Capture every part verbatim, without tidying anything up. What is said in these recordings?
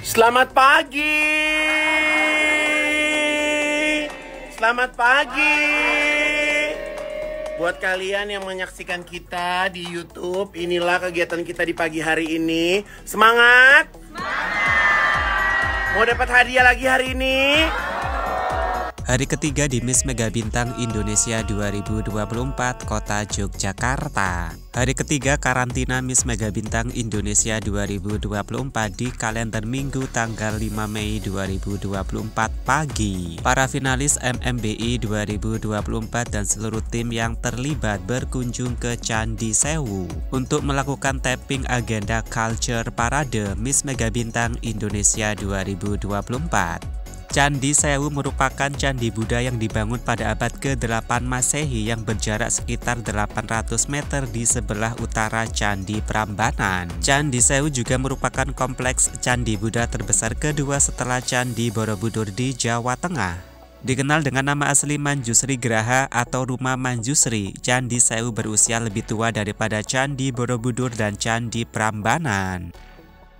Selamat pagi. Selamat pagi. Buat kalian yang menyaksikan kita di YouTube, inilah kegiatan kita di pagi hari ini. Semangat? Semangat. Mau dapat hadiah lagi hari ini? Hari ketiga di Miss Mega Bintang Indonesia dua ribu dua puluh empat Kota Yogyakarta. Hari ketiga karantina Miss Mega Bintang Indonesia dua ribu dua puluh empat di kalender Minggu tanggal lima Mei dua ribu dua puluh empat pagi. Para finalis M M B I dua ribu dua puluh empat dan seluruh tim yang terlibat berkunjung ke Candi Sewu untuk melakukan tapping agenda Culture Parade Miss Mega Bintang Indonesia dua ribu dua puluh empat. Candi Sewu merupakan candi Buddha yang dibangun pada abad ke delapan Masehi yang berjarak sekitar delapan ratus meter di sebelah utara Candi Prambanan. Candi Sewu juga merupakan kompleks candi Buddha terbesar kedua setelah Candi Borobudur di Jawa Tengah. Dikenal dengan nama asli Manjusri Graha atau Rumah Manjusri, Candi Sewu berusia lebih tua daripada Candi Borobudur dan Candi Prambanan.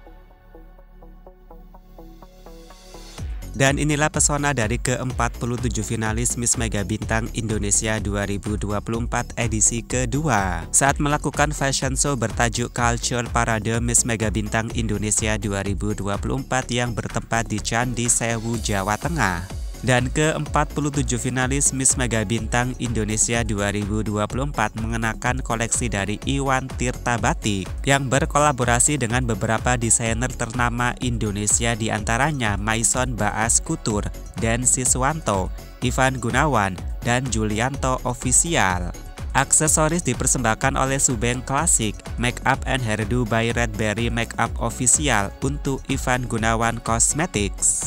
Dan inilah pesona dari ke empat puluh tujuh finalis Miss Mega Bintang Indonesia dua ribu dua puluh empat edisi kedua saat melakukan fashion show bertajuk Culture Parade Miss Mega Bintang Indonesia dua ribu dua puluh empat yang bertempat di Candi Sewu, Jawa Tengah. Dan ke empat puluh tujuh finalis Miss Mega Bintang Indonesia dua ribu dua puluh empat mengenakan koleksi dari Iwan Tirta Batik yang berkolaborasi dengan beberapa desainer ternama Indonesia diantaranya Maison Baas Couture, Dan Siswanto, Ivan Gunawan, dan Julianto Official. Aksesoris dipersembahkan oleh Subeng Classic, Make Up and Hairdo by Redberry Makeup Official untuk Ivan Gunawan Cosmetics.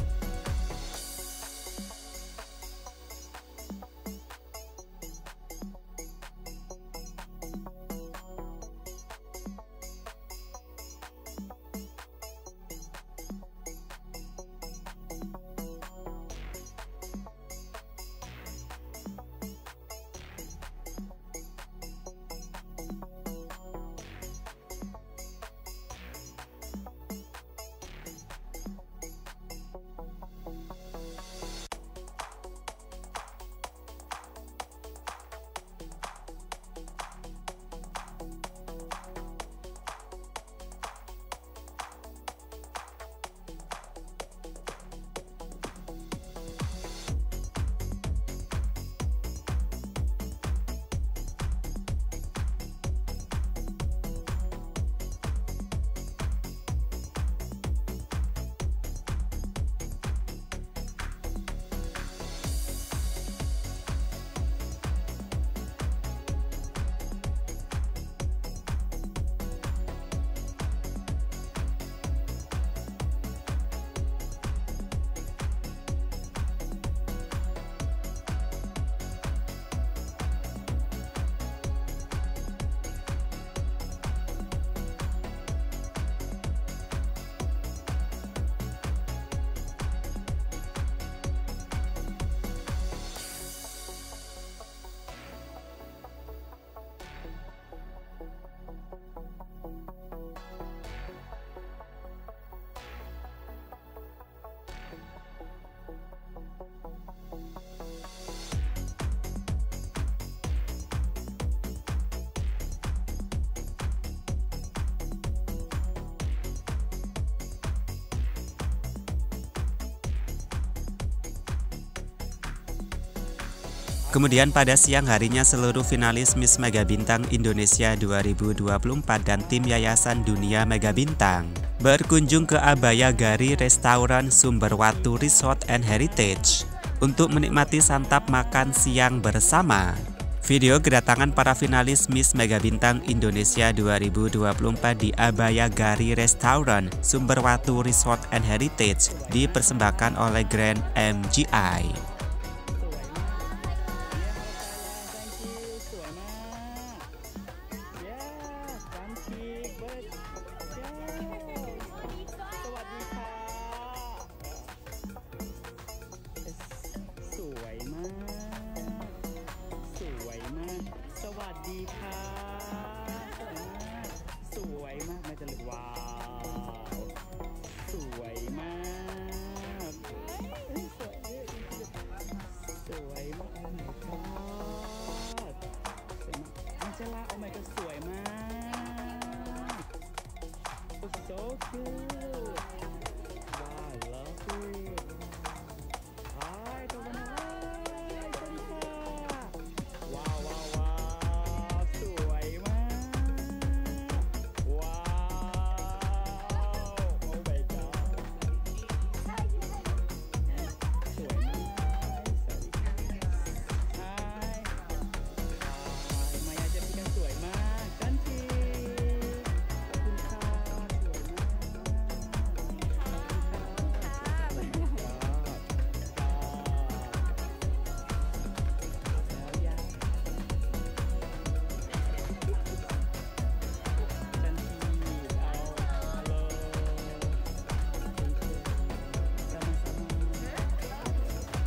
Kemudian pada siang harinya seluruh finalis Miss Mega Bintang Indonesia dua ribu dua puluh empat dan tim Yayasan Dunia Mega Bintang berkunjung ke Abaya Gari Restoran Sumberwatu Resort and Heritage untuk menikmati santap makan siang bersama. Video kedatangan para finalis Miss Mega Bintang Indonesia dua ribu dua puluh empat di Abaya Gari Restoran Sumberwatu Resort and Heritage dipersembahkan oleh Grand M G I. cute. Wow, I love it. Hai teman, hai Salisa. Wow, wow, wow, สวยมาก Wow, oh my god. สวยมาก Hai. Hai, Maya Jessica สวยมาก cantik. ขอบคุณค่ะ สวยมาก แล้วยัง cantik. Oh, halo. Sama-sama.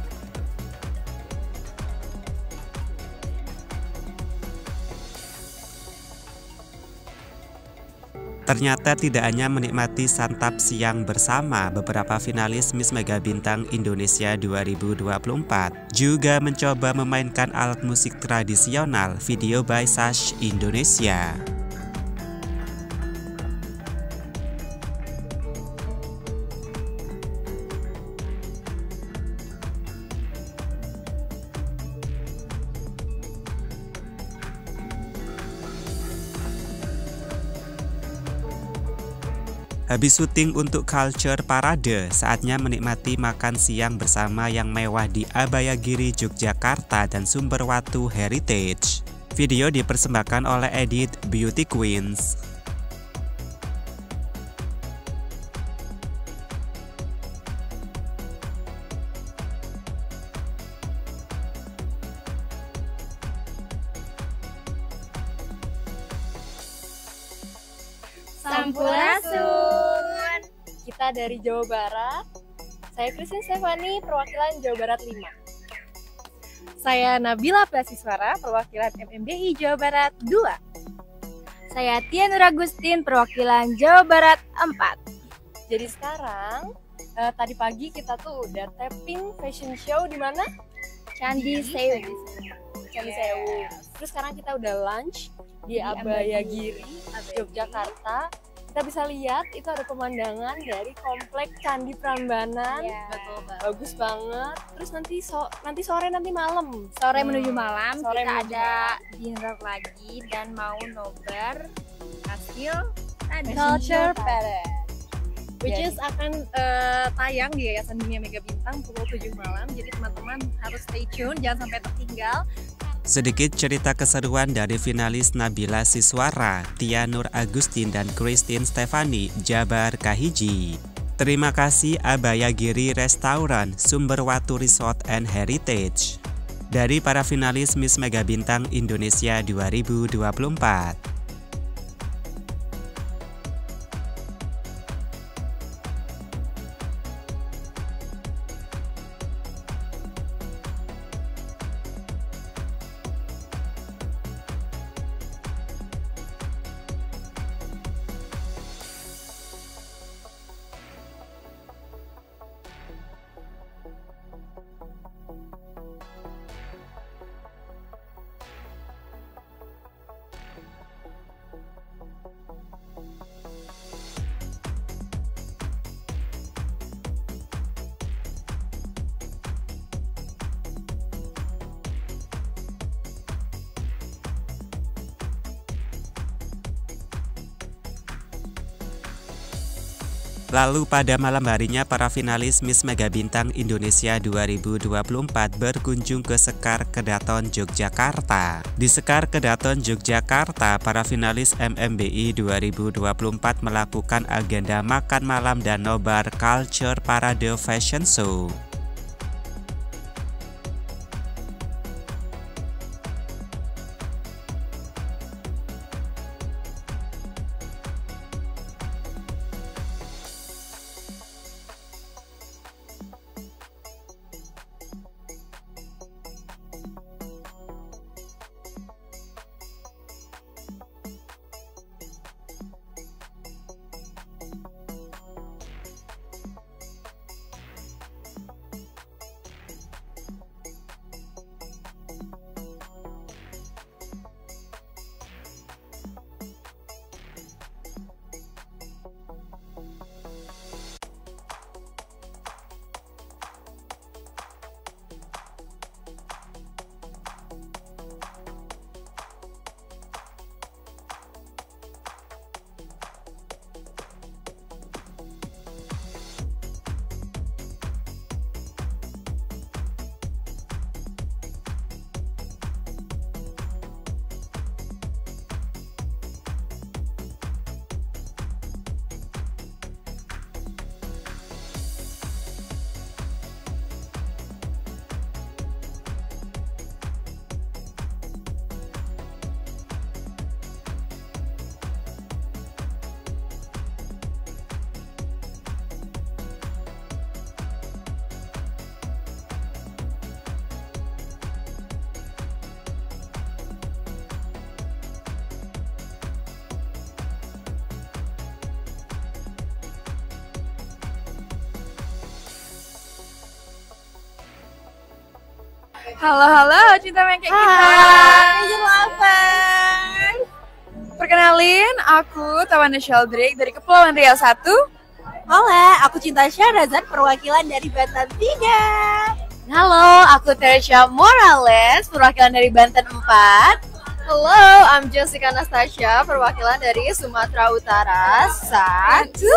Ternyata tidak hanya menikmati santap siang bersama, beberapa finalis Miss Mega Bintang Indonesia dua ribu dua puluh empat juga mencoba memainkan alat musik tradisional. Video by Sash Indonesia. Habis syuting untuk Culture Parade, saatnya menikmati makan siang bersama yang mewah di Abayagiri, Yogyakarta dan Sumberwatu Heritage. Video dipersembahkan oleh Edit Beauty Queens. Sampurasun. Kita dari Jawa Barat. Saya Christine Stefani, perwakilan Jawa Barat lima. Saya Nabila Prasiswara, perwakilan M M B I Jawa Barat dua. Saya Tia Nur Agustin, perwakilan Jawa Barat empat. Jadi sekarang eh, tadi pagi kita tuh udah tapping fashion show di mana? Candi Sewu. Candi Sewu. Terus sekarang kita udah lunch di Abayagiri, Yogyakarta. Kita bisa lihat itu ada pemandangan dari komplek Candi Prambanan. Ya, betul banget. Bagus banget. Terus nanti so nanti sore nanti malam. Sore Hmm. menuju malam Sore kita menuju ada dinner lagi dan mau nobar hasil tadi Culture Parade, which Jadi- is akan eh, tayang di Yayasan Dunia Mega Bintang pukul tujuh malam. Jadi teman-teman harus stay tune, jangan sampai tertinggal. Sedikit cerita keseruan dari finalis Nabila Siswara, Tia Nur Agustin dan Christine Stefani, Jabar Kahiji. Terima kasih Abayagiri Restaurant, Sumberwatu Resort and Heritage. Dari para finalis Miss Mega Bintang Indonesia dua ribu dua puluh empat. Lalu pada malam harinya para finalis Miss Mega Bintang Indonesia dua ribu dua puluh empat berkunjung ke Sekar Kedaton, Yogyakarta. Di Sekar Kedaton, Yogyakarta, para finalis M M B I dua ribu dua puluh empat melakukan agenda makan malam dan nobar Culture Parade Fashion Show. Halo halo cinta kayak kita. Hai, lovers. Perkenalin, aku Tawana Sheldrake dari Kepulauan Riau satu. Halo, aku Cinta Syahrazad, perwakilan dari Banten tiga. Halo, aku Teresha Morales, perwakilan dari Banten empat. Halo, I'm Jessica Anastasia, perwakilan dari Sumatera Utara satu.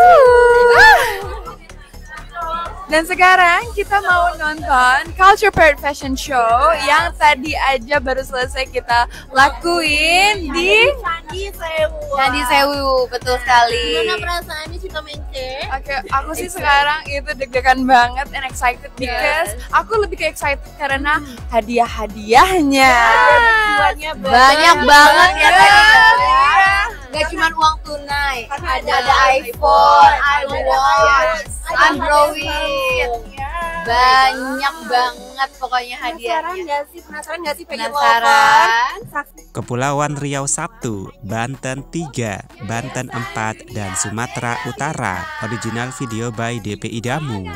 Dan sekarang kita mau nonton Culture Parade Fashion Show yang tadi aja baru selesai kita lakuin di Candi Sewu. Candi Sewu, betul sekali. Gimana perasaannya Cinta Mengke? Oke, aku sih sekarang itu deg-degan banget and excited because aku lebih ke excited karena hadiah-hadiahnya. Banyak Banyak banget ya tadi. Iya. Gak cuma uang tunai, ada, ada iPhone, ada iWatch, ada Android. Banyak banget pokoknya Penasaran hadiahnya. nggak sih? Penasaran nggak sih pengen Penasaran? Kepulauan Riau satu, Banten tiga, Banten empat, dan Sumatera Utara. Original video by D P I Damu.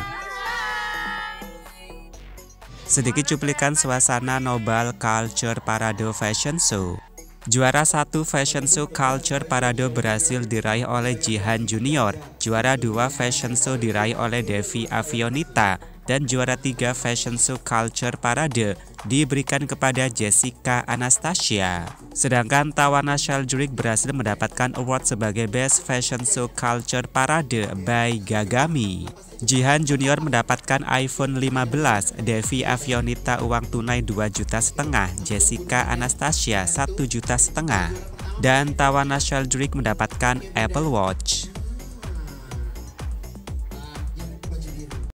Sedikit cuplikan suasana Nobel Culture Parade Fashion Show. Juara satu Fashion Show Culture Parade berhasil diraih oleh Jihan Junior. Juara dua Fashion Show diraih oleh Devi Avionita. Dan juara tiga Fashion Show Culture Parade diberikan kepada Jessica Anastasia. Sedangkan Tawana Sheldrake berhasil mendapatkan award sebagai Best Fashion Show Culture Parade by Gagami. Jihan Junior mendapatkan iPhone lima belas, Devi Avionita uang tunai dua juta setengah, Jessica Anastasia satu juta setengah, dan Tawana Sheldrake mendapatkan Apple Watch.